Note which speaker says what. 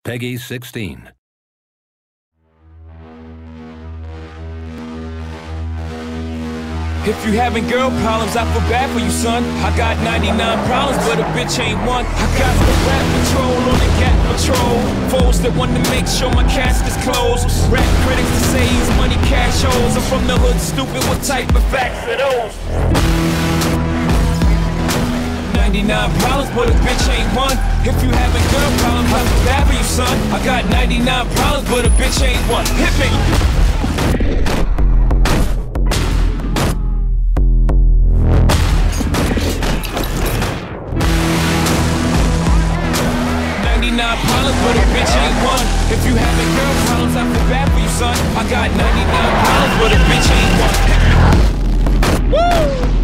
Speaker 1: Peggy 16.
Speaker 2: If you having girl problems, I feel bad for you, son. I got 99 problems, but a bitch ain't one. I got the rap patrol on the Gap patrol. Foes that want to make sure my casket's closed. Rap critics to say he's money cash holes. I'm from the hood, stupid, what type of facts are those? 99 problems, but a bitch ain't one. If you having girl problems, I feel bad for you, son. I got 99 problems, but a bitch ain't one. Hit me! 99 problems, but a bitch ain't one. If you having girl problems, I feel bad for you, son. I got 99 problems, but a bitch ain't one. Woo!